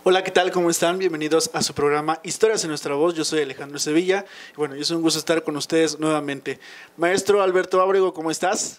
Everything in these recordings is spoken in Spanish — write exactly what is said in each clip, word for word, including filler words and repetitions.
Hola, ¿qué tal? ¿Cómo están? Bienvenidos a su programa Historias en Nuestra Voz. Yo soy Alejandro Sevilla. Y bueno, es un gusto estar con ustedes nuevamente. Maestro Alberto Ábrego, ¿cómo estás?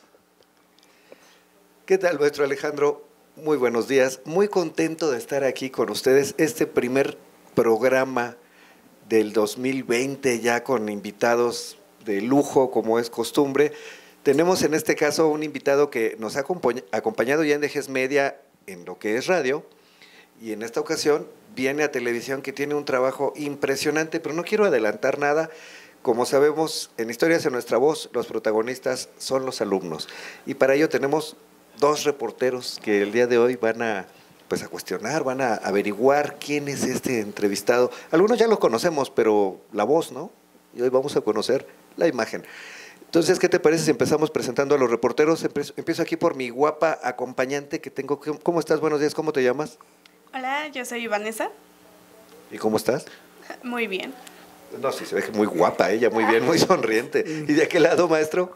¿Qué tal, maestro Alejandro? Muy buenos días. Muy contento de estar aquí con ustedes. Este primer programa del dos mil veinte, ya con invitados de lujo, como es costumbre. Tenemos en este caso un invitado que nos ha acompañado ya en Dejes Media en lo que es radio, y en esta ocasión viene a televisión, que tiene un trabajo impresionante, pero no quiero adelantar nada. Como sabemos, en Historias en Nuestra Voz, los protagonistas son los alumnos, y para ello tenemos dos reporteros que el día de hoy van a, pues, a cuestionar, van a averiguar quién es este entrevistado. Algunos ya lo conocemos, pero la voz, ¿no? Y hoy vamos a conocer la imagen. Entonces, ¿qué te parece si empezamos presentando a los reporteros? Empiezo aquí por mi guapa acompañante que tengo. ¿Cómo estás? Buenos días, ¿cómo te llamas? Hola, yo soy Vanessa. ¿Y cómo estás? Muy bien. No, sí, se ve muy guapa ella, muy bien, muy sonriente. ¿Y de aquel lado, maestro?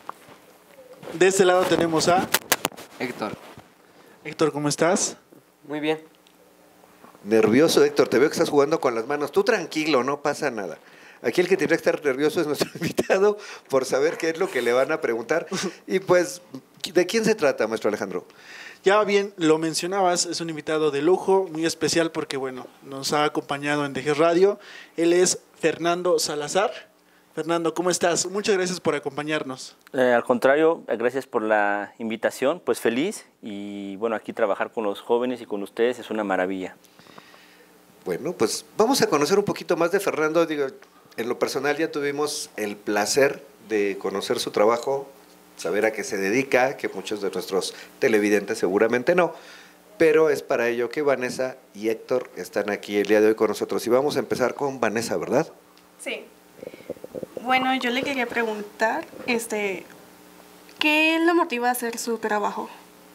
De este lado tenemos a Héctor. Héctor, ¿cómo estás? Muy bien. Nervioso, Héctor, te veo que estás jugando con las manos. Tú tranquilo, no pasa nada. Aquí el que tendría que estar nervioso es nuestro invitado por saber qué es lo que le van a preguntar. Y pues, ¿de quién se trata, maestro Alejandro? Ya bien, lo mencionabas, es un invitado de lujo, muy especial porque, bueno, nos ha acompañado en Dejes Radio. Él es Fernando Salazar. Fernando, ¿cómo estás? Muchas gracias por acompañarnos. Eh, al contrario, gracias por la invitación, pues feliz, y bueno, aquí trabajar con los jóvenes y con ustedes es una maravilla. Bueno, pues vamos a conocer un poquito más de Fernando. Digo, en lo personal ya tuvimos el placer de conocer su trabajo, saber a qué se dedica, que muchos de nuestros televidentes seguramente no, pero es para ello que Vanessa y Héctor están aquí el día de hoy con nosotros. Y vamos a empezar con Vanessa, ¿verdad? Sí. Bueno, yo le quería preguntar, este, ¿qué lo motiva a hacer su trabajo?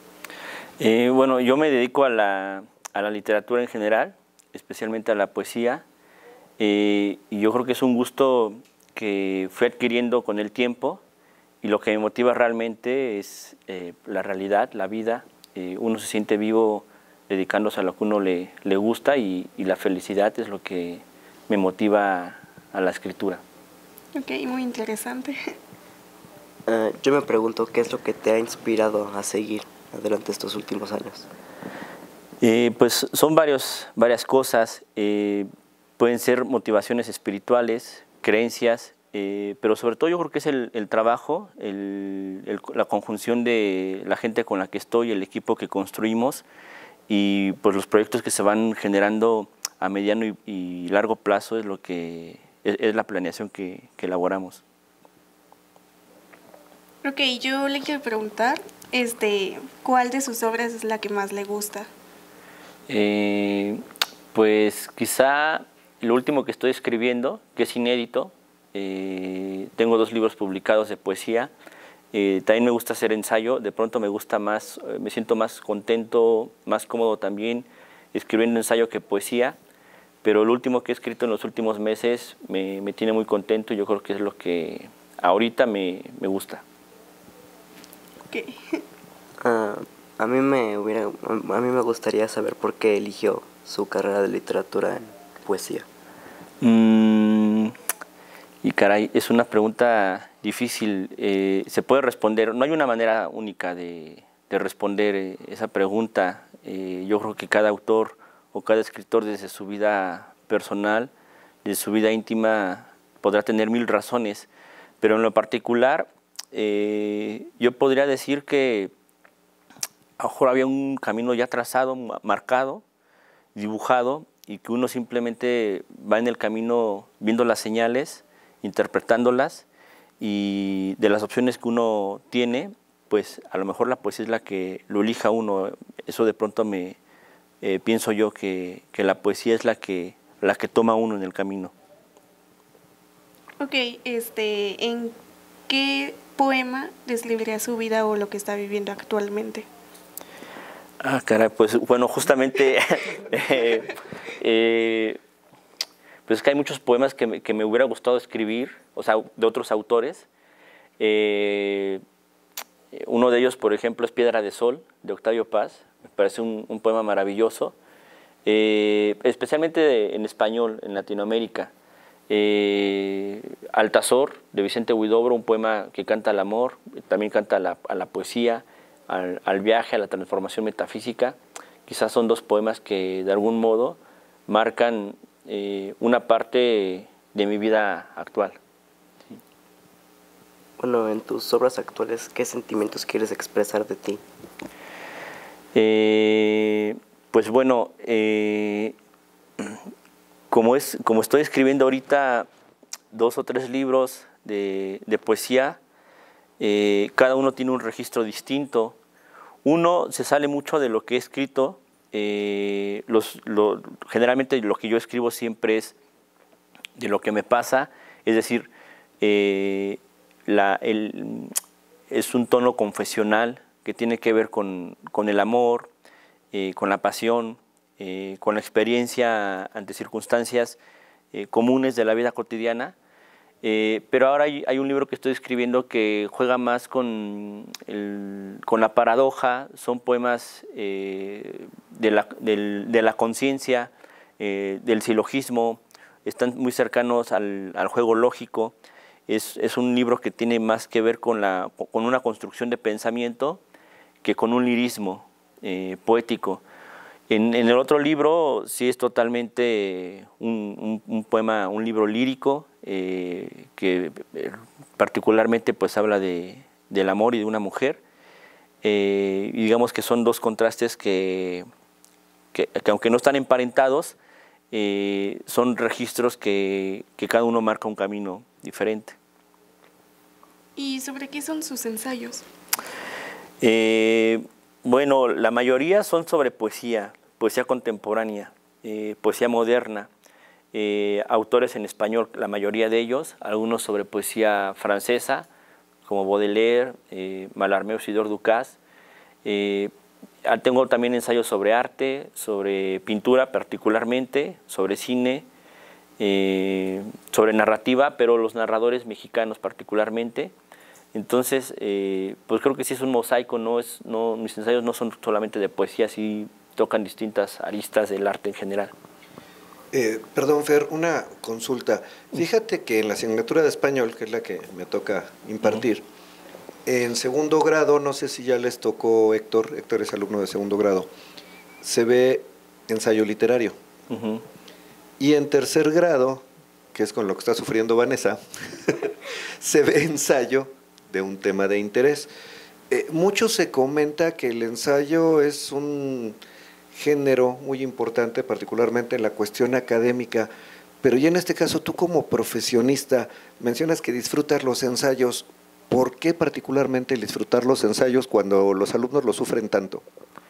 Eh, bueno, yo me dedico a la, a la literatura en general, especialmente a la poesía, eh, y yo creo que es un gusto que fui adquiriendo con el tiempo, y lo que me motiva realmente es eh, la realidad, la vida. Eh, uno se siente vivo dedicándose a lo que uno le, le gusta, y, y la felicidad es lo que me motiva a la escritura. Ok, muy interesante. Uh, yo me pregunto, ¿qué es lo que te ha inspirado a seguir adelante estos últimos años? Eh, pues son varios, varias cosas. Eh, pueden ser motivaciones espirituales, creencias, eh, pero sobre todo yo creo que es el, el trabajo, el, el, la conjunción de la gente con la que estoy, el equipo que construimos, y pues los proyectos que se van generando a mediano y, y largo plazo es lo que es, es la planeación que, que elaboramos. Ok, yo le quiero preguntar, este, ¿cuál de sus obras es la que más le gusta? Eh, pues quizá lo último que estoy escribiendo, que es inédito. Eh, tengo dos libros publicados de poesía. Eh, también me gusta hacer ensayo. De pronto me gusta más, eh, me siento más contento, más cómodo también escribiendo ensayo que poesía. Pero lo último que he escrito en los últimos meses me, me tiene muy contento, y yo creo que es lo que ahorita me, me gusta. Okay. Uh, a mí me hubiera, a mí me gustaría saber por qué eligió su carrera de literatura en poesía. Mm, y caray, es una pregunta difícil. Eh, se puede responder, no hay una manera única de, de responder eh, esa pregunta. Eh, yo creo que cada autor o cada escritor, desde su vida personal, desde su vida íntima, podrá tener mil razones, pero en lo particular eh, yo podría decir que a lo mejor había un camino ya trazado, marcado, dibujado, y que uno simplemente va en el camino viendo las señales, interpretándolas, y de las opciones que uno tiene, pues a lo mejor la poesía es la que lo elija uno. Eso de pronto me eh, pienso yo que, que la poesía es la que, la que toma uno en el camino. Ok, este, ¿en qué poema describiría su vida o lo que está viviendo actualmente? Ah, caray, pues bueno, justamente eh, eh, pues es que hay muchos poemas que me, que me hubiera gustado escribir, o sea, de otros autores. Eh, uno de ellos, por ejemplo, es Piedra de Sol, de Octavio Paz. Me parece un, un poema maravilloso. eh, especialmente en español, en Latinoamérica. Eh, Altazor, de Vicente Huidobro, un poema que canta al amor, también canta a la, a la poesía, al, al viaje, a la transformación metafísica. Quizás son dos poemas que de algún modo marcan eh, una parte de mi vida actual. Sí. Bueno, en tus obras actuales, ¿qué sentimientos quieres expresar de ti? Eh, pues bueno, eh, como, es, como estoy escribiendo ahorita dos o tres libros de, de poesía, eh, cada uno tiene un registro distinto. Uno se sale mucho de lo que he escrito. Eh, los, lo, generalmente lo que yo escribo siempre es de lo que me pasa, es decir, eh, la, el, es un tono confesional que tiene que ver con, con el amor, eh, con la pasión, eh, con la experiencia ante circunstancias eh, comunes de la vida cotidiana. Eh, pero ahora hay, hay un libro que estoy escribiendo que juega más con, el, con la paradoja. Son poemas eh, de la, del, de la conciencia, eh, del silogismo, están muy cercanos al, al juego lógico. Es, es un libro que tiene más que ver con, la, con una construcción de pensamiento que con un lirismo eh, poético. En, en el otro libro sí es totalmente un, un, un poema, un libro lírico, eh, que eh, particularmente pues habla de, del amor y de una mujer. Eh, y digamos que son dos contrastes que, que, que aunque no están emparentados, eh, son registros que, que cada uno marca un camino diferente. ¿Y sobre qué son sus ensayos? Eh, bueno, la mayoría son sobre poesía, poesía contemporánea, eh, poesía moderna, eh, autores en español, la mayoría de ellos, algunos sobre poesía francesa, como Baudelaire, eh, Mallarmé o Isidore Ducas. Eh, tengo también ensayos sobre arte, sobre pintura particularmente, sobre cine, eh, sobre narrativa, pero los narradores mexicanos particularmente. Entonces, eh, pues creo que sí es un mosaico, no es, no, mis ensayos no son solamente de poesía, sí tocan distintas aristas del arte en general. Eh, perdón, Fer, una consulta. Fíjate que en la asignatura de español, que es la que me toca impartir, uh-huh. en segundo grado, no sé si ya les tocó Héctor, Héctor es alumno de segundo grado, se ve ensayo literario. Uh-huh. Y en tercer grado, que es con lo que está sufriendo Vanessa, se ve ensayo de un tema de interés. Eh, mucho se comenta que el ensayo es un género muy importante, particularmente en la cuestión académica, pero ya en este caso tú como profesionista mencionas que disfrutas los ensayos. ¿Por qué particularmente disfrutar los ensayos cuando los alumnos lo sufren tanto?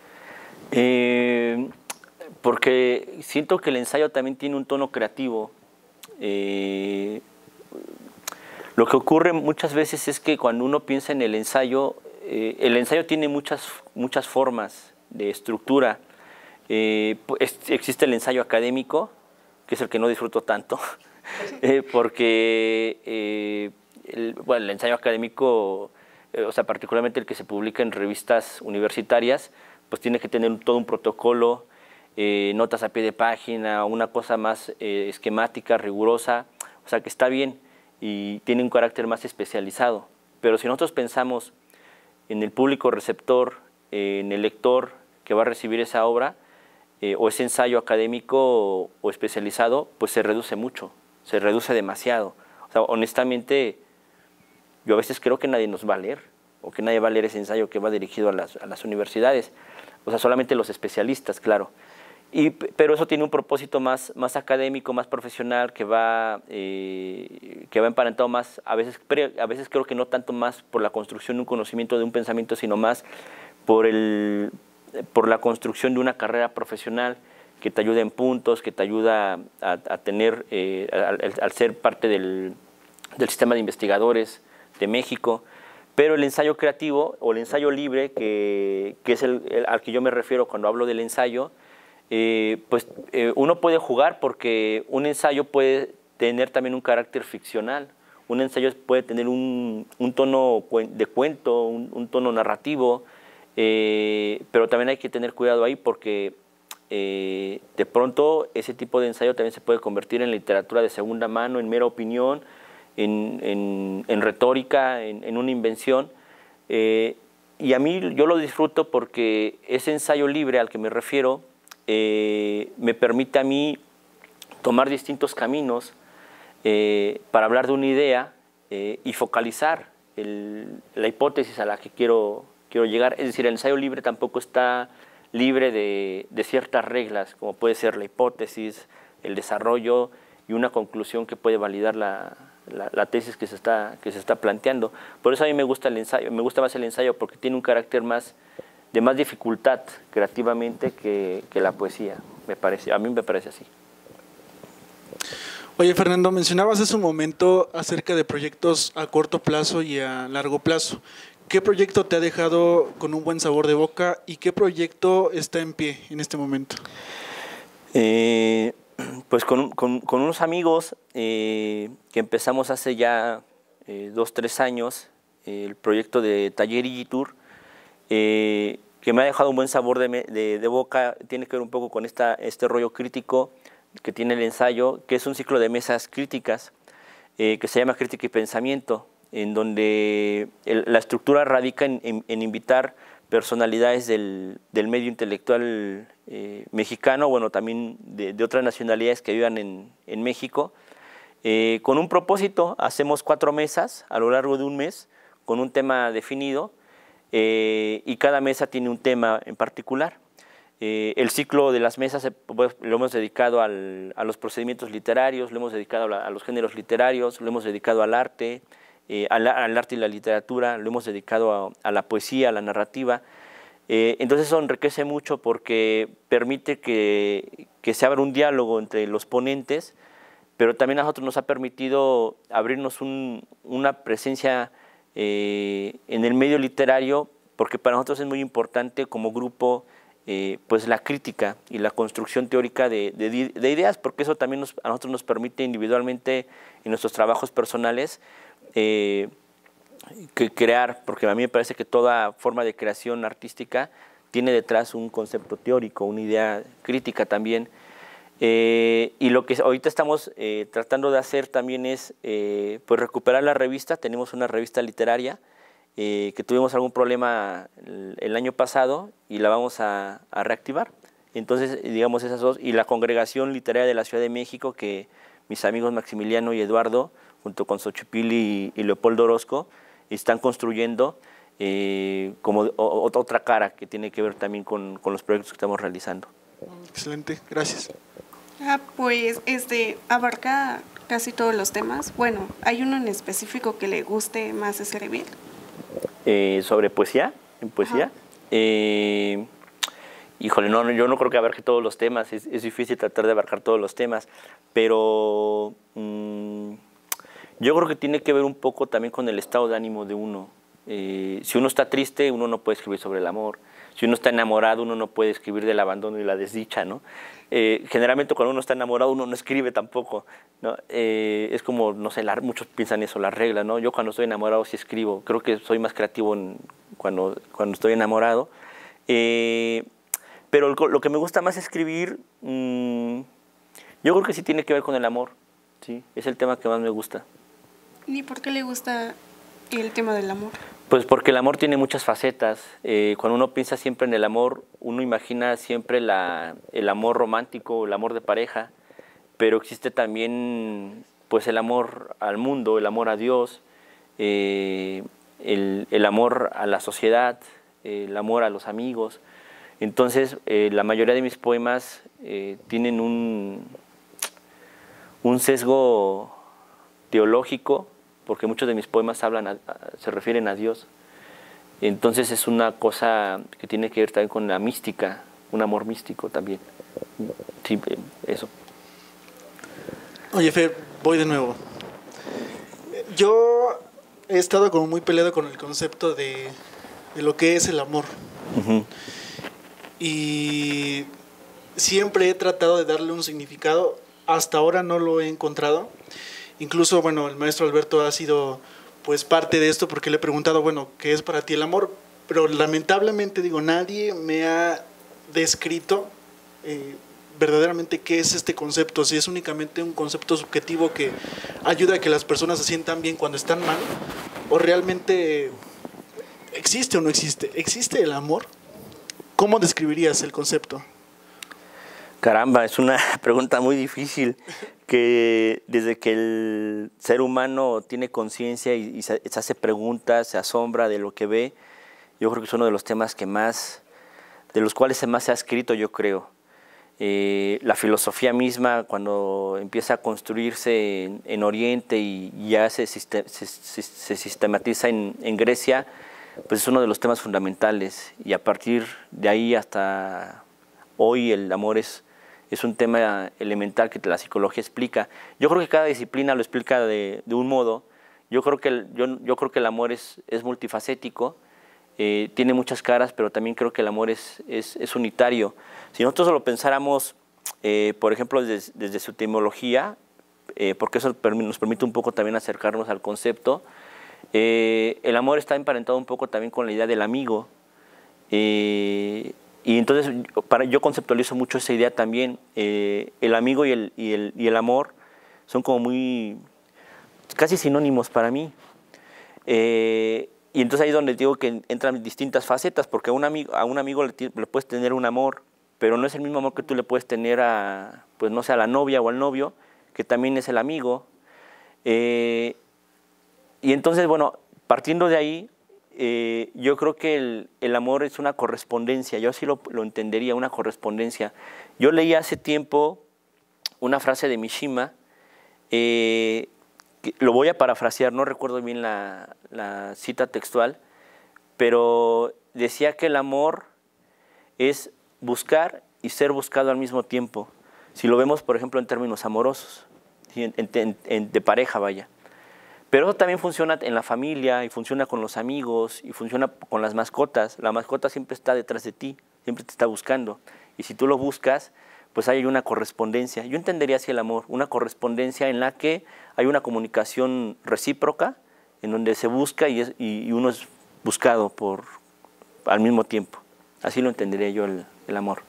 Eh, porque siento que el ensayo también tiene un tono creativo. Eh, Lo que ocurre muchas veces es que cuando uno piensa en el ensayo, eh, el ensayo tiene muchas, muchas formas de estructura. Eh, es, existe el ensayo académico, que es el que no disfruto tanto, eh, porque eh, el, bueno, el ensayo académico, eh, o sea, particularmente el que se publica en revistas universitarias, pues tiene que tener un, todo un protocolo, eh, notas a pie de página, una cosa más eh, esquemática, rigurosa, o sea, que está bien y tiene un carácter más especializado. Pero si nosotros pensamos en el público receptor, eh, en el lector que va a recibir esa obra, eh, o ese ensayo académico o, o especializado, pues se reduce mucho, se reduce demasiado. O sea, honestamente, yo a veces creo que nadie nos va a leer, o que nadie va a leer ese ensayo que va dirigido a las, a las universidades. O sea, solamente los especialistas, claro. Y, pero eso tiene un propósito más, más académico, más profesional, que va, eh, que va emparentado más, a veces, a veces creo que no tanto más por la construcción de un conocimiento, de un pensamiento, sino más por, el, por la construcción de una carrera profesional que te ayuda en puntos, que te ayuda a, a tener, eh, al, al ser parte del, del sistema de investigadores de México. Pero el ensayo creativo o el ensayo libre, que, que es el, el, al que yo me refiero cuando hablo del ensayo, Eh, pues eh, uno puede jugar porque un ensayo puede tener también un carácter ficcional, un ensayo puede tener un, un tono de cuento, un, un tono narrativo, eh, pero también hay que tener cuidado ahí porque eh, de pronto ese tipo de ensayo también se puede convertir en literatura de segunda mano, en mera opinión, en, en, en retórica, en, en una invención. Eh, y a mí yo lo disfruto porque ese ensayo libre al que me refiero eh, me permite a mí tomar distintos caminos eh, para hablar de una idea eh, y focalizar el, la hipótesis a la que quiero, quiero llegar. Es decir, el ensayo libre tampoco está libre de, de ciertas reglas, como puede ser la hipótesis, el desarrollo y una conclusión que puede validar la, la, la tesis que se, está, que se está planteando. Por eso a mí me gusta el ensayo, me gusta más el ensayo porque tiene un carácter más de más dificultad creativamente que, que la poesía, me parece, a mí me parece así. Oye, Fernando, mencionabas hace un momento acerca de proyectos a corto plazo y a largo plazo. ¿Qué proyecto te ha dejado con un buen sabor de boca y qué proyecto está en pie en este momento? Eh, pues con, con, con unos amigos eh, que empezamos hace ya eh, dos, tres años, eh, el proyecto de Taller Igitur, eh, que me ha dejado un buen sabor de, de, de boca, tiene que ver un poco con esta, este rollo crítico que tiene el ensayo, que es un ciclo de mesas críticas, eh, que se llama Crítica y Pensamiento, en donde el, la estructura radica en, en, en invitar personalidades del, del medio intelectual eh, mexicano, bueno, también de, de otras nacionalidades que vivan en, en México, eh, con un propósito. Hacemos cuatro mesas a lo largo de un mes, con un tema definido, eh, y cada mesa tiene un tema en particular. Eh, el ciclo de las mesas pues, lo hemos dedicado al, a los procedimientos literarios, lo hemos dedicado a, la, a los géneros literarios, lo hemos dedicado al arte, eh, al, al arte y la literatura, lo hemos dedicado a, a la poesía, a la narrativa. Eh, entonces eso enriquece mucho porque permite que, que se abra un diálogo entre los ponentes, pero también a nosotros nos ha permitido abrirnos un, una presencia eh, en el medio literario, porque para nosotros es muy importante como grupo Eh, pues la crítica y la construcción teórica de, de, de ideas, porque eso también nos, a nosotros nos permite individualmente en nuestros trabajos personales eh, que crear, porque a mí me parece que toda forma de creación artística tiene detrás un concepto teórico, una idea crítica también. Eh, y lo que ahorita estamos eh, tratando de hacer también es eh, pues recuperar la revista. Tenemos una revista literaria Eh, que tuvimos algún problema el, el año pasado y la vamos a, a reactivar. Entonces, digamos esas dos, y la Congregación Literaria de la Ciudad de México, que mis amigos Maximiliano y Eduardo, junto con Xochipilli y, y Leopoldo Orozco, están construyendo eh, como o, otra cara que tiene que ver también con, con los proyectos que estamos realizando. Excelente, gracias. Ah, pues este abarca casi todos los temas. Bueno, ¿hay uno en específico que le guste más escribir? Eh, sobre poesía, en poesía, eh, híjole, no, yo no creo que abarque todos los temas, es, es difícil tratar de abarcar todos los temas, pero mmm, yo creo que tiene que ver un poco también con el estado de ánimo de uno. Eh, si uno está triste, uno no puede escribir sobre el amor. Si uno está enamorado, uno no puede escribir del abandono y la desdicha, ¿no? Eh, generalmente cuando uno está enamorado, uno no escribe tampoco, ¿no? Eh, es como, no sé, la, muchos piensan eso, la regla, ¿no? Yo cuando estoy enamorado sí escribo. Creo que soy más creativo en, cuando, cuando estoy enamorado. Eh, pero lo, lo que me gusta más escribir, mmm, yo creo que sí tiene que ver con el amor, ¿sí? Es el tema que más me gusta. ¿Y por qué le gusta el tema del amor? Pues porque el amor tiene muchas facetas. Eh, cuando uno piensa siempre en el amor, uno imagina siempre la, el amor romántico, el amor de pareja, pero existe también pues, el amor al mundo, el amor a Dios, eh, el, el amor a la sociedad, eh, el amor a los amigos. Entonces, eh, la mayoría de mis poemas eh, tienen un, un sesgo teológico, porque muchos de mis poemas hablan a, a, se refieren a Dios. Entonces es una cosa que tiene que ver también con la mística, un amor místico también. Sí, eso. Oye, Fer, voy de nuevo. Yo he estado como muy peleado con el concepto de, de lo que es el amor. Uh-huh. Y siempre he tratado de darle un significado. Hasta ahora no lo he encontrado. Incluso, bueno, el maestro Alberto ha sido pues parte de esto porque le he preguntado, bueno, ¿qué es para ti el amor? Pero lamentablemente, digo, nadie me ha descrito eh, verdaderamente qué es este concepto, si es únicamente un concepto subjetivo que ayuda a que las personas se sientan bien cuando están mal, o realmente existe o no existe. ¿Existe el amor? ¿Cómo describirías el concepto? Caramba, es una pregunta muy difícil, que desde que el ser humano tiene conciencia y, y se, se hace preguntas, se asombra de lo que ve, yo creo que es uno de los temas que más, de los cuales más se ha escrito, yo creo. Eh, la filosofía misma, cuando empieza a construirse en, en Oriente y ya se, se, se, se sistematiza en, en Grecia, pues es uno de los temas fundamentales, y a partir de ahí hasta hoy el amor es, es un tema elemental que la psicología explica. Yo creo que cada disciplina lo explica de, de un modo. Yo creo que el, yo, yo creo que el amor es, es multifacético, eh, tiene muchas caras, pero también creo que el amor es, es, es unitario. Si nosotros lo pensáramos, eh, por ejemplo, desde, desde su etimología, eh, porque eso nos permite un poco también acercarnos al concepto, eh, el amor está emparentado un poco también con la idea del amigo. Eh, y entonces para, yo conceptualizo mucho esa idea también. Eh, el amigo y el, y, el, y el amor son como muy, casi sinónimos para mí. Eh, y entonces ahí es donde digo que entran distintas facetas, porque a un amigo, a un amigo le, le puedes tener un amor, pero no es el mismo amor que tú le puedes tener a, pues no sé, a la novia o al novio, que también es el amigo. Eh, y entonces, bueno, partiendo de ahí, eh, yo creo que el, el amor es una correspondencia, yo así lo, lo entendería, una correspondencia. Yo leí hace tiempo una frase de Mishima, eh, que lo voy a parafrasear, no recuerdo bien la, la cita textual, pero decía que el amor es buscar y ser buscado al mismo tiempo. Si lo vemos, por ejemplo, en términos amorosos, ¿sí? en, en, en, de pareja, vaya. Pero eso también funciona en la familia, y funciona con los amigos, y funciona con las mascotas. La mascota siempre está detrás de ti, siempre te está buscando. Y si tú lo buscas, pues hay una correspondencia. Yo entendería así el amor, una correspondencia en la que hay una comunicación recíproca, en donde se busca y, es, y, y uno es buscado por, al mismo tiempo. Así lo entendería yo el, el amor.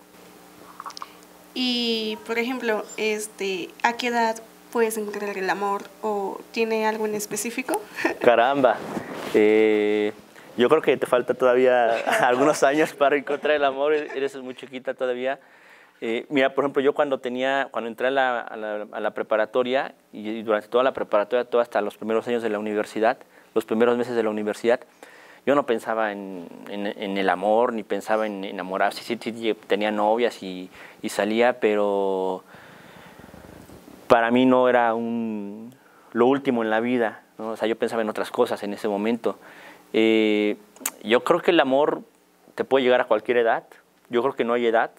Y, por ejemplo, este, ¿a qué edad puedes encontrar el amor, o tiene algo en específico? Caramba, eh, yo creo que te falta todavía algunos años para encontrar el amor, eres muy chiquita todavía. Eh, mira, por ejemplo, yo cuando tenía, cuando entré a la, a la, a la preparatoria, y, y durante toda la preparatoria, todo hasta los primeros años de la universidad, los primeros meses de la universidad, yo no pensaba en, en, en el amor, ni pensaba en enamorarse. Sí, sí, sí, tenía novias y, y salía, pero para mí no era un, lo último en la vida, ¿no? O sea, yo pensaba en otras cosas en ese momento. Eh, yo creo que el amor te puede llegar a cualquier edad. Yo creo que no hay edad.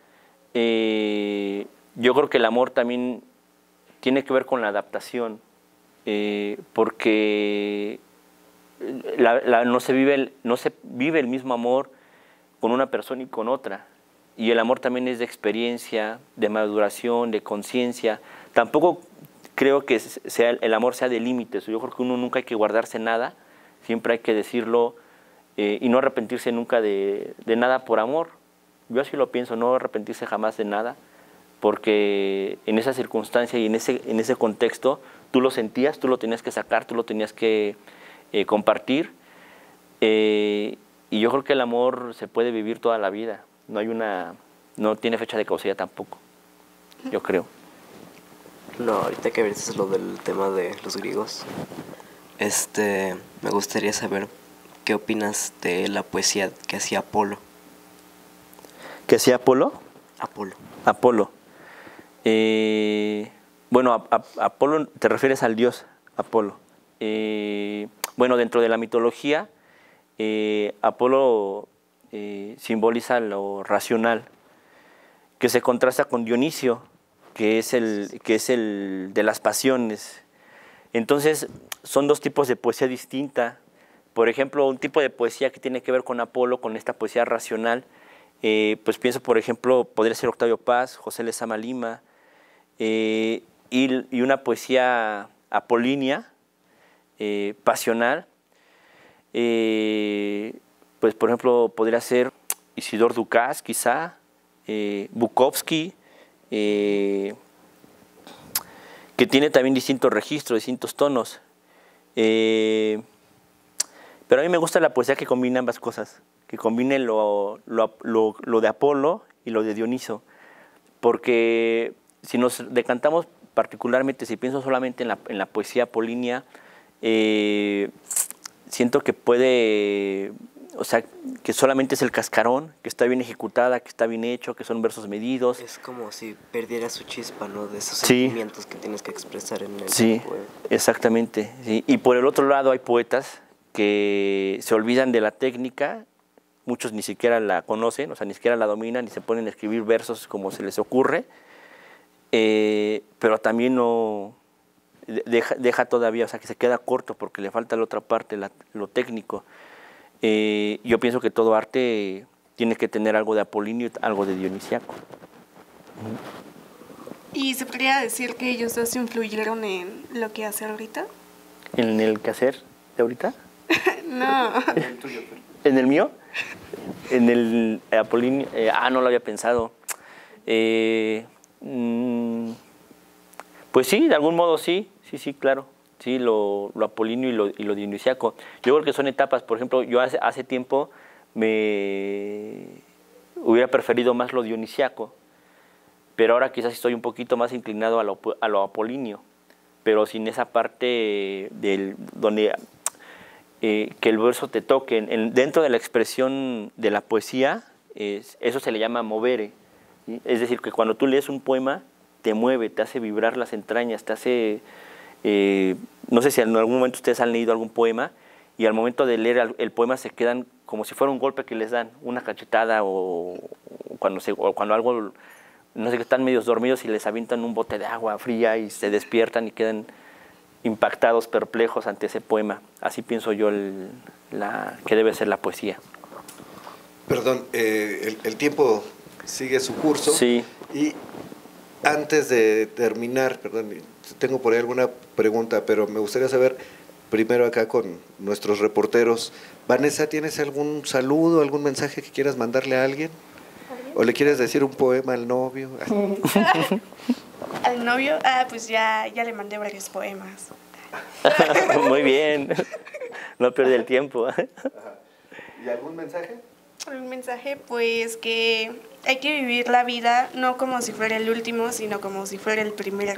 Eh, yo creo que el amor también tiene que ver con la adaptación, eh, porque la, la, no, se vive el, no se vive el mismo amor con una persona y con otra. Y el amor también es de experiencia, de maduración, de conciencia. Tampoco creo que sea, el amor sea de límites. Yo creo que uno nunca hay que guardarse nada, siempre hay que decirlo, eh, y no arrepentirse nunca de, de nada por amor. Yo así lo pienso, no arrepentirse jamás de nada, porque en esa circunstancia y en ese, en ese contexto tú lo sentías, tú lo tenías que sacar, tú lo tenías que eh, compartir, eh, y yo creo que el amor se puede vivir toda la vida. No hay una, no tiene fecha de caducidad tampoco, yo creo. No, ahorita que dices lo del tema de los griegos, este, me gustaría saber qué opinas de la poesía que hacía Apolo. ¿Que hacía Apolo? Apolo. Apolo. Eh, bueno, a, a, Apolo, te refieres al dios Apolo. Eh, bueno, dentro de la mitología, eh, Apolo eh, simboliza lo racional, que se contrasta con Dionisio, que es el, que es el de las pasiones. Entonces, son dos tipos de poesía distinta. Por ejemplo, un tipo de poesía que tiene que ver con Apolo, con esta poesía racional, eh, pues pienso, por ejemplo, podría ser Octavio Paz, José Lezama Lima, eh, y, y una poesía apolínea, eh, pasional, eh, pues por ejemplo podría ser Isidor Ducás, quizá, eh, Bukowski, eh, que tiene también distintos registros, distintos tonos. Eh, pero a mí me gusta la poesía que combina ambas cosas, que combine lo, lo, lo, lo de Apolo y lo de Dioniso, porque si nos decantamos particularmente, si pienso solamente en la, en la poesía apolínea, eh, siento que puede, o sea, que solamente es el cascarón, que está bien ejecutada, que está bien hecho, que son versos medidos. Es como si perdiera su chispa, ¿no? De esos Sí. sentimientos que tienes que expresar en el Sí, poema. exactamente. Sí. Y por el otro lado hay poetas que se olvidan de la técnica, muchos ni siquiera la conocen, o sea, ni siquiera la dominan, y se ponen a escribir versos como se les ocurre, eh, pero también no deja, deja todavía, o sea, que se queda corto porque le falta la otra parte, la, lo técnico. Eh, yo pienso que todo arte tiene que tener algo de apolíneo, algo de dionisiaco. ¿Y se podría decir que ellos dos influyeron en lo que hace ahorita? ¿En el quehacer de ahorita? No. ¿En el mío? En el apolíneo. Eh, ah, no lo había pensado. Eh, mm, pues sí, de algún modo sí, sí, sí, claro. Sí, lo, lo apolíneo y lo, y lo dionisiaco. Yo creo que son etapas. Por ejemplo, yo hace, hace tiempo me hubiera preferido más lo dionisiaco, pero ahora quizás estoy un poquito más inclinado a lo, a lo apolíneo, pero sin esa parte del, donde eh, que el verso te toque. En, en, dentro de la expresión de la poesía, es, eso se le llama movere, ¿sí? Es decir, que cuando tú lees un poema, te mueve, te hace vibrar las entrañas, te hace... Eh, no sé si en algún momento ustedes han leído algún poema y al momento de leer el, el poema se quedan como si fuera un golpe que les dan, una cachetada, o, o, cuando, se, o cuando algo, no sé, que están medios dormidos y les avientan un bote de agua fría y se despiertan y quedan impactados, perplejos ante ese poema. Así pienso yo el, la, que debe ser la poesía. Perdón, eh, el, el tiempo sigue su curso. Sí. Y antes de terminar, perdón, tengo por ahí alguna pregunta, pero me gustaría saber, primero acá con nuestros reporteros, Vanessa, ¿tienes algún saludo, algún mensaje que quieras mandarle a alguien? ¿O le quieres decir un poema al novio? ¿Al novio? Ah, pues ya, ya le mandé varios poemas. Muy bien, no pierde el tiempo. ¿Y algún mensaje? Un mensaje, pues que hay que vivir la vida no como si fuera el último, sino como si fuera el primero.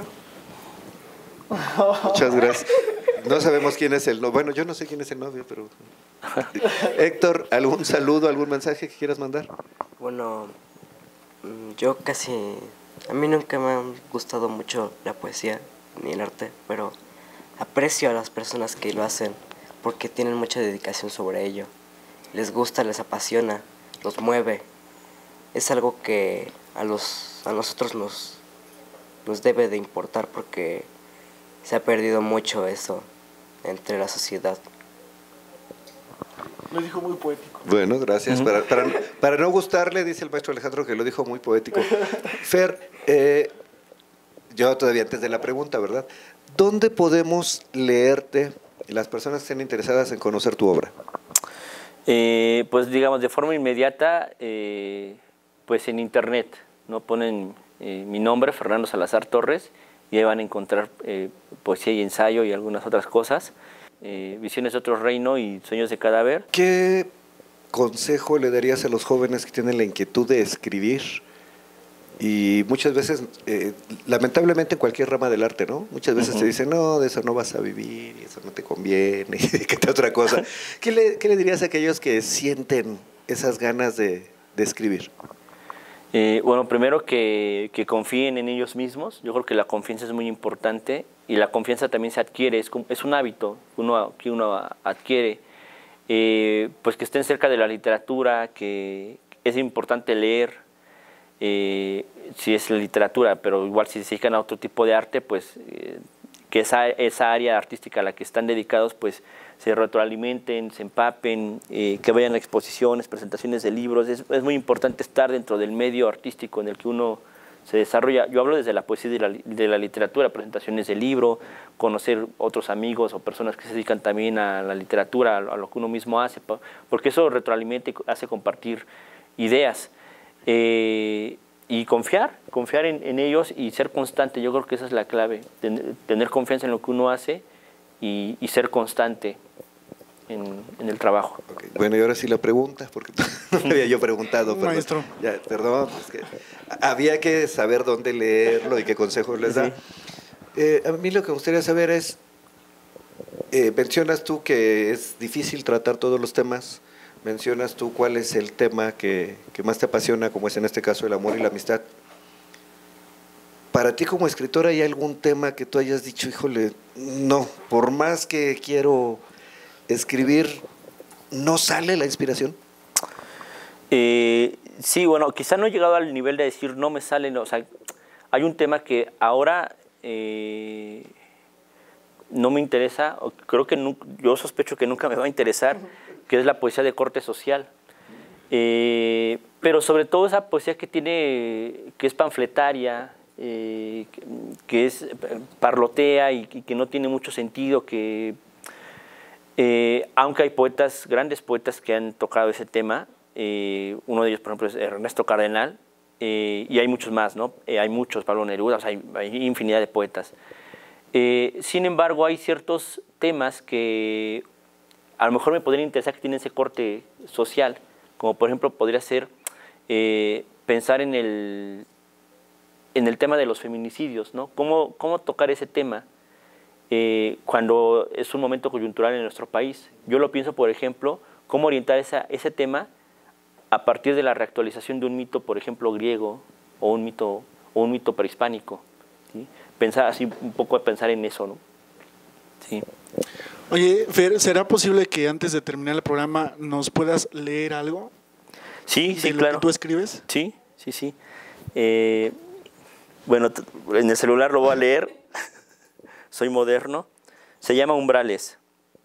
Muchas gracias. No sabemos quién es el novio. Bueno, yo no sé quién es el novio, pero... Héctor, ¿algún saludo, algún mensaje que quieras mandar? Bueno, yo casi... A mí nunca me ha gustado mucho la poesía ni el arte, pero aprecio a las personas que lo hacen porque tienen mucha dedicación sobre ello. Les gusta, les apasiona, los mueve. Es algo que a, los, a nosotros nos, nos debe de importar porque se ha perdido mucho eso entre la sociedad. Lo dijo muy poético. Bueno, gracias. Uh-huh. para, para, para no gustarle, dice el maestro Alejandro que lo dijo muy poético. Fer, eh, yo todavía antes de la pregunta, ¿verdad? ¿Dónde podemos leerte las personas que estén interesadas en conocer tu obra? Eh, pues digamos, de forma inmediata, eh, pues en internet, ¿no? Ponen eh, mi nombre, Fernando Salazar Torres, y ahí van a encontrar eh, poesía y ensayo y algunas otras cosas. Eh, Visiones de otro reino y Sueños de cadáver. ¿Qué consejo le darías a los jóvenes que tienen la inquietud de escribir? Y muchas veces, eh, lamentablemente en cualquier rama del arte, ¿no? Muchas veces uh-huh. te dicen, no, de eso no vas a vivir, y eso no te conviene, y que te otra cosa. ¿Qué le, qué le dirías a aquellos que sienten esas ganas de, de escribir? Eh, bueno, primero que, que confíen en ellos mismos. Yo creo que la confianza es muy importante y la confianza también se adquiere, es, es un hábito uno, que uno adquiere. Eh, pues que estén cerca de la literatura, que es importante leer, eh, si es literatura, pero igual si se dedican a otro tipo de arte, pues eh, que esa, esa área artística a la que están dedicados, pues se retroalimenten, se empapen, eh, que vayan a exposiciones, presentaciones de libros. Es, es muy importante estar dentro del medio artístico en el que uno se desarrolla. Yo hablo desde la poesía y de la, de la literatura, presentaciones de libro, conocer otros amigos o personas que se dedican también a la literatura, a lo que uno mismo hace, porque eso retroalimenta y hace compartir ideas. Eh, y confiar, confiar en, en ellos y ser constante. Yo creo que esa es la clave, ten, tener confianza en lo que uno hace y, y ser constante en, en el trabajo. Okay. Bueno, y ahora sí la pregunta, porque no me había yo preguntado. Perdón. Maestro. Ya, perdón, es que había que saber dónde leerlo y qué consejos les da. Sí. Eh, a mí lo que me gustaría saber es, eh, mencionas tú que es difícil tratar todos los temas, mencionas tú cuál es el tema que, que más te apasiona, como es en este caso el amor y la amistad. Para ti como escritor, ¿hay algún tema que tú hayas dicho, híjole, no, por más que quiero escribir, no sale la inspiración? Eh, sí, bueno, quizá no he llegado al nivel de decir no me sale, no, o sea, hay un tema que ahora eh, no me interesa, o creo que no, yo sospecho que nunca me va a interesar, que es la poesía de corte social. Eh, pero sobre todo esa poesía que tiene, que es panfletaria, eh, que, que es parlotea y, y que no tiene mucho sentido, que eh, aunque hay poetas, grandes poetas que han tocado ese tema, eh, uno de ellos por ejemplo es Ernesto Cardenal, eh, y hay muchos más, ¿no? Eh, hay muchos, Pablo Neruda, o sea, hay, hay infinidad de poetas. Eh, sin embargo, hay ciertos temas que a lo mejor me podrían interesar que tienen ese corte social, como por ejemplo podría ser eh, pensar en el, en el tema de los feminicidios, ¿no? ¿Cómo, cómo tocar ese tema eh, cuando es un momento coyuntural en nuestro país? Yo lo pienso, por ejemplo, cómo orientar esa, ese tema a partir de la reactualización de un mito, por ejemplo, griego o un mito, o un mito prehispánico, ¿sí? Pensar así, un poco pensar en eso, ¿no? Sí. Oye, Fer, ¿será posible que antes de terminar el programa nos puedas leer algo? Sí, sí, de lo claro. que tú escribes. Sí, sí, sí. Eh, bueno, en el celular lo voy a leer. Soy moderno. Se llama Umbrales.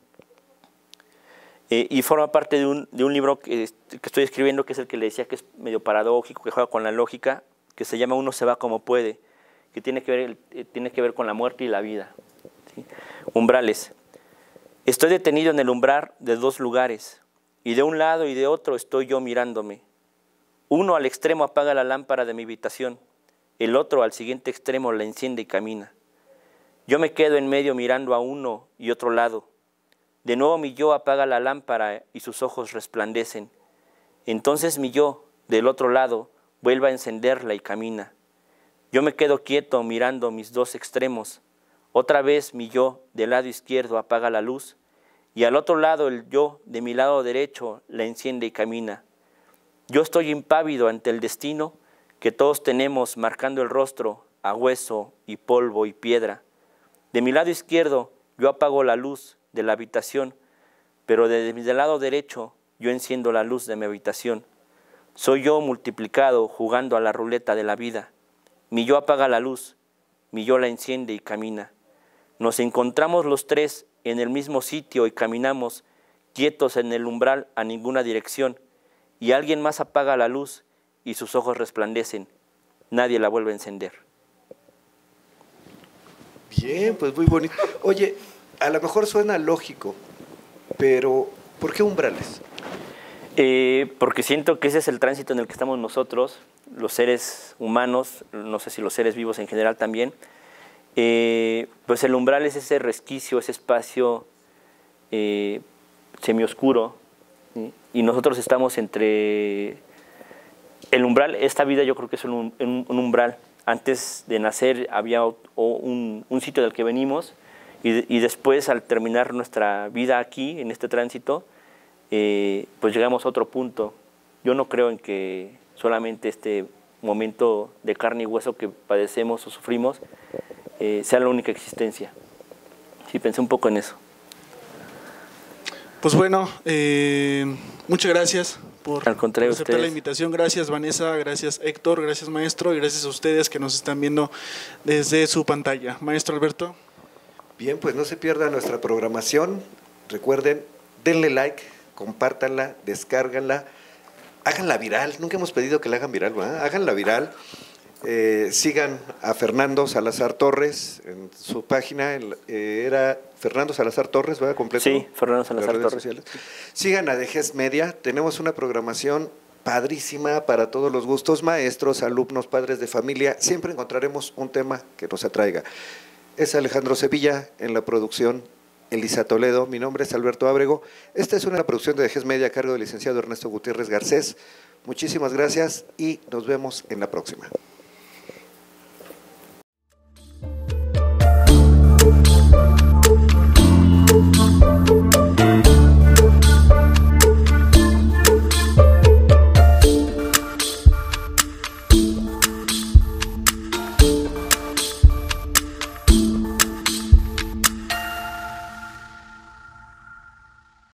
Eh, y forma parte de un, de un libro que, que estoy escribiendo, que es el que le decía que es medio paradójico, que juega con la lógica, que se llama Uno se va como puede, que tiene que ver, eh, tiene que ver con la muerte y la vida. ¿Sí? Umbrales. Estoy detenido en el umbral de dos lugares, y de un lado y de otro estoy yo mirándome. Uno al extremo apaga la lámpara de mi habitación, el otro al siguiente extremo la enciende y camina. Yo me quedo en medio mirando a uno y otro lado. De nuevo mi yo apaga la lámpara y sus ojos resplandecen. Entonces mi yo, del otro lado, vuelve a encenderla y camina. Yo me quedo quieto mirando mis dos extremos. Otra vez mi yo, del lado izquierdo, apaga la luz, y al otro lado el yo, de mi lado derecho, la enciende y camina. Yo estoy impávido ante el destino que todos tenemos marcando el rostro a hueso y polvo y piedra. De mi lado izquierdo yo apago la luz de la habitación, pero desde mi lado derecho yo enciendo la luz de mi habitación. Soy yo multiplicado jugando a la ruleta de la vida. Mi yo apaga la luz, mi yo la enciende y camina. Nos encontramos los tres en el mismo sitio y caminamos quietos en el umbral a ninguna dirección, y alguien más apaga la luz y sus ojos resplandecen. Nadie la vuelve a encender. Bien, pues muy bonito. Oye, a lo mejor suena lógico, pero ¿por qué umbrales? Eh, porque siento que ese es el tránsito en el que estamos nosotros, los seres humanos, no sé si los seres vivos en general también. Eh, pues el umbral es ese resquicio, ese espacio eh, semioscuro, ¿sí? Y nosotros estamos entre el umbral. Esta vida yo creo que es un, un, un umbral. Antes de nacer había un, un sitio del que venimos, y, y después al terminar nuestra vida aquí, en este tránsito, eh, pues llegamos a otro punto. Yo no creo en que solamente este momento de carne y hueso que padecemos o sufrimos eh, sea la única existencia. Sí, pensé un poco en eso. Pues bueno, eh, muchas gracias por, Al contrario, por aceptar ustedes. la invitación. Gracias Vanessa, gracias Héctor, gracias maestro, y gracias a ustedes que nos están viendo desde su pantalla. Maestro Alberto. Bien, pues no se pierda nuestra programación. Recuerden, denle like, compártanla, descárganla, háganla viral. Nunca hemos pedido que la hagan viral, ¿verdad? Háganla viral. Eh, sigan a Fernando Salazar Torres en su página, el, eh, era Fernando Salazar Torres, ¿verdad? Completo. Sí, Fernando Salazar Las redes Torres. sociales. Sigan a Dejez Media, tenemos una programación padrísima para todos los gustos, maestros, alumnos, padres de familia, siempre encontraremos un tema que nos atraiga. Es Alejandro Sevilla en la producción, Elisa Toledo, mi nombre es Alberto Ábrego. Esta es una producción de Dejes Media a cargo del licenciado Ernesto Gutiérrez Garcés. Muchísimas gracias y nos vemos en la próxima.